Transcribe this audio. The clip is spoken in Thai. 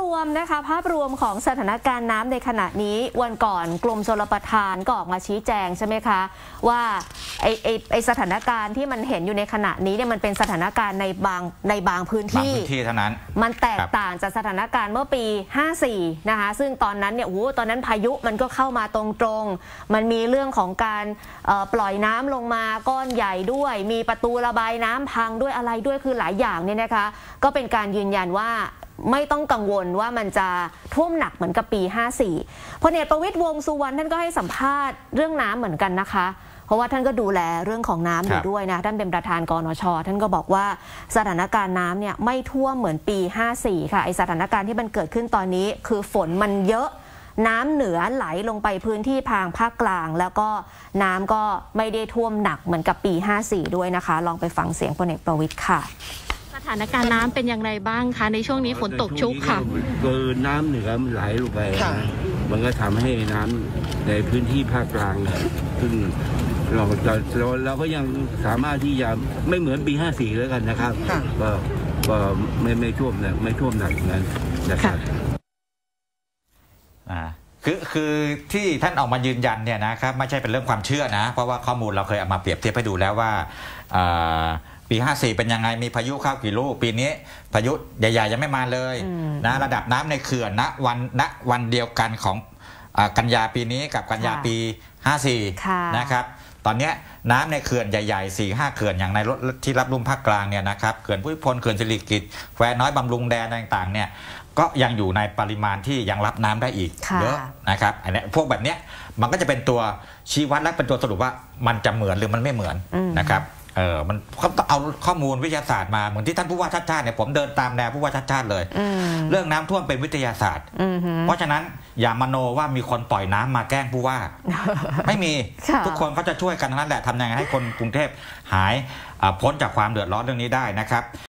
รวมนะคะภาพรวมของสถานการณ์น้ำในขณะนี้วันก่อนกรมชลประทานก็ออกมาชี้แจงใช่ไหมคะว่าไอสถานการณ์ที่มันเห็นอยู่ในขณะนี้เนี่ยมันเป็นสถานการณ์ในบางพื้นที่เท่านั้นมันแตกต่างจากสถานการณ์เมื่อปี54นะคะซึ่งตอนนั้นเนี่ยตอนนั้นพายุมันก็เข้ามาตรงๆมันมีเรื่องของการปล่อยน้ำลงมาก้อนใหญ่ด้วยมีประตูระบายน้ำพังด้วยอะไรด้วยคือหลายอย่างเนี่ยนะคะก็เป็นการยืนยันว่าไม่ต้องกังวลว่ามันจะท่วมหนักเหมือนกับปี54พลเอกประวิตรวงษ์สุวรรณท่านก็ให้สัมภาษณ์เรื่องน้ำเหมือนกันนะคะเพราะว่าท่านก็ดูแลเรื่องของน้ำอยู่ด้วยนะท่านเป็นประธานกนช.ท่านก็บอกว่าสถานการณ์น้ำเนี่ยไม่ท่วมเหมือนปี54ค่ะไอสถานการณ์ที่มันเกิดขึ้นตอนนี้คือฝนมันเยอะน้ำเหนือไหลลงไปพื้นที่ทางภาคกลางแล้วก็น้ำก็ไม่ได้ท่วมหนักเหมือนกับปี54ด้วยนะคะลองไปฟังเสียงพลเอกประวิตรค่ะสถานการณ์น้ำเป็นอย่างไรบ้างคะในช่วงนี้ฝนตกชุกค่ะคือน้ำเหนือมันไหลลงไปนะมันก็ทำให้น้ำในพื้นที่ภาคกลางซึ่งเราก็ยังสามารถที่จะไม่เหมือนปี54แล้วกันนะครับก็ไม่ท่วมนะไม่ท่วมหนักอย่างนั้นนะครับคือที่ท่านออกมายืนยันเนี่ยนะครับไม่ใช่เป็นเรื่องความเชื่อนะเพราะว่าข้อมูลเราเคยเอามาเปรียบเทียบให้ดูแล้วว่าปี54เป็นยังไงมีพายุเข้ากี่ลูกปีนี้พายุใหญ่ๆยังไม่มาเลยนะระดับน้ำในเขื่อนณวันเดียวกันของกันยาปีนี้กับกันยาปี54นะครับตอนนี้น้ำในเขื่อนใหญ่ๆ 4-5 เขื่อนอย่างในรถที่รับรุ่มภาคกลางเนี่ยนะครับเขื่อนภูมิพลเขื่อนสิริกิติ์แควน้อยบำรุงแดนต่างๆเนี่ยก็ยังอยู่ในปริมาณที่ยังรับน้ำได้อีกเยอะนะครับอันนี้พวกแบบนี้มันก็จะเป็นตัวชี้วัดและเป็นตัวสรุปว่ามันจะเหมือนหรือมันไม่เหมือนนะครับมันเขาต้องเอาข้อมูลวิทยาศาสตร์มาเหมือนที่ท่านผู้ว่าชาติชาติเนี่ยผมเดินตามแนวผู้ว่าชาติชาติเลยเรื่องน้ำท่วมเป็นวิทยาศาสตร์เพราะฉะนั้นอย่ามโนว่ามีคนปล่อยน้ำมาแกล้งผู้ว่าไม่มีทุกคนเขาจะช่วยกันทั้งนั้นแหละทำยังไงให้คนกรุงเทพหายพ้นจากความเดือดร้อนเรื่องนี้ได้นะครับ